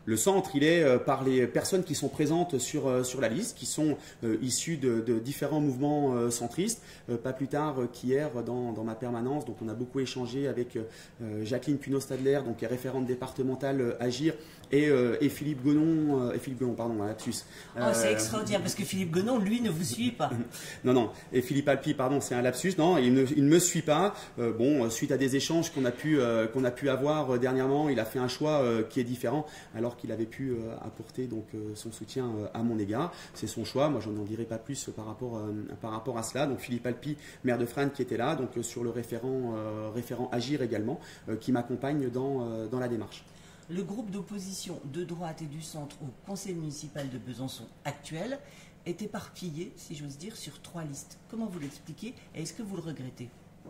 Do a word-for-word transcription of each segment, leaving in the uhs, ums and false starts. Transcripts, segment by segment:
Le centre, il est euh, par les personnes qui sont présentes sur, euh, sur la liste, qui sont euh, issues de, de différents mouvements euh, centristes. Euh, pas plus tard euh, qu'hier, dans, dans ma permanence, donc on a beaucoup échangé avec euh, Jacqueline Cuno-Stadler, donc qui est référente départementale euh, Agir, et, euh, et Philippe Gonon, euh, et Philippe Gonon, pardon, lapsus. Oh, c'est extraordinaire, parce que Philippe Gonon, lui, ne vous suit pas. Non, non, et Philippe Alpi, pardon, c'est un lapsus, non, il ne, il ne me suit pas. Euh, bon, suite à des échanges qu'on a pu, euh, qu'on a pu avoir euh, dernièrement, il a fait un choix euh, qui est différent, alors qu'il avait pu euh, apporter donc, euh, son soutien euh, à mon égard. C'est son choix, moi je n'en dirai pas plus par rapport, euh, par rapport à cela. Donc Philippe Alpi, maire de Frasnes, qui était là, donc euh, sur le référent, euh, référent Agir également, euh, qui m'accompagne dans, euh, dans la démarche. Le groupe d'opposition de droite et du centre au conseil municipal de Besançon actuel est éparpillé, si j'ose dire, sur trois listes. Comment vous l'expliquez et est-ce que vous le regrettez ?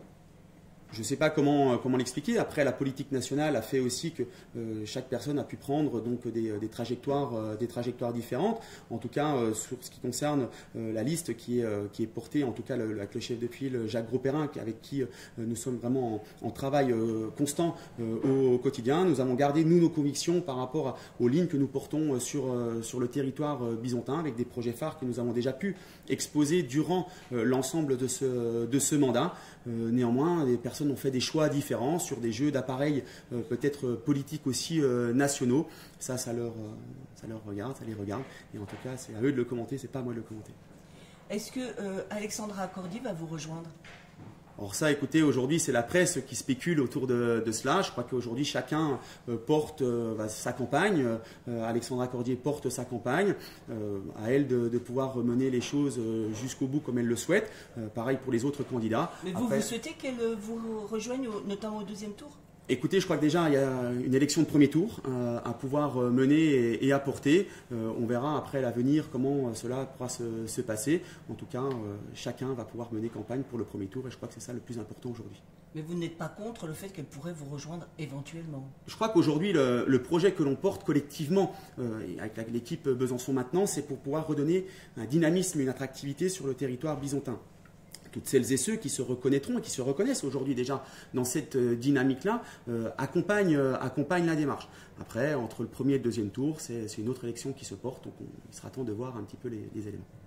Je ne sais pas comment, comment l'expliquer. Après, la politique nationale a fait aussi que euh, chaque personne a pu prendre donc, des, des, trajectoires, euh, des trajectoires différentes. En tout cas, euh, sur ce qui concerne euh, la liste qui est, euh, qui est portée, en tout cas le, avec le chef de file Jacques Gros-Perrin, avec qui euh, nous sommes vraiment en, en travail euh, constant euh, au, au quotidien. Nous avons gardé, nous, nos convictions par rapport à, aux lignes que nous portons sur, euh, sur le territoire euh, bisontin, avec des projets phares que nous avons déjà pu exposer durant euh, l'ensemble de ce, de ce mandat. Euh, néanmoins, les personnes ont fait des choix différents sur des jeux d'appareils euh, peut-être politiques aussi euh, nationaux. Ça, ça leur, euh, ça leur regarde, ça les regarde. Et en tout cas, c'est à eux de le commenter, c'est pas à moi de le commenter. Est-ce que euh, Alexandra Cordy va vous rejoindre ? Alors ça, écoutez, aujourd'hui, c'est la presse qui spécule autour de, de cela. Je crois qu'aujourd'hui, chacun euh, porte euh, bah, sa campagne. Euh, Alexandra Cordier porte sa campagne. Euh, à elle de, de pouvoir mener les choses euh, jusqu'au bout comme elle le souhaite. Euh, pareil pour les autres candidats. Mais vous, Après, vous souhaitez qu'elle vous rejoigne, au, notamment au deuxième tour ? Écoutez, je crois que déjà, il y a une élection de premier tour euh, à pouvoir euh, mener et, et apporter. Euh, on verra après l'avenir comment euh, cela pourra se, se passer. En tout cas, euh, chacun va pouvoir mener campagne pour le premier tour et je crois que c'est ça le plus important aujourd'hui. Mais vous n'êtes pas contre le fait qu'elle pourrait vous rejoindre éventuellement ? Je crois qu'aujourd'hui, le, le projet que l'on porte collectivement euh, avec l'équipe Besançon maintenant, c'est pour pouvoir redonner un dynamisme et une attractivité sur le territoire bisontin. Toutes celles et ceux qui se reconnaîtront et qui se reconnaissent aujourd'hui déjà dans cette euh, dynamique-là euh, accompagnent, euh, accompagnent la démarche. Après, entre le premier et le deuxième tour, c'est une autre élection qui se porte, donc on, il sera temps de voir un petit peu les, les éléments.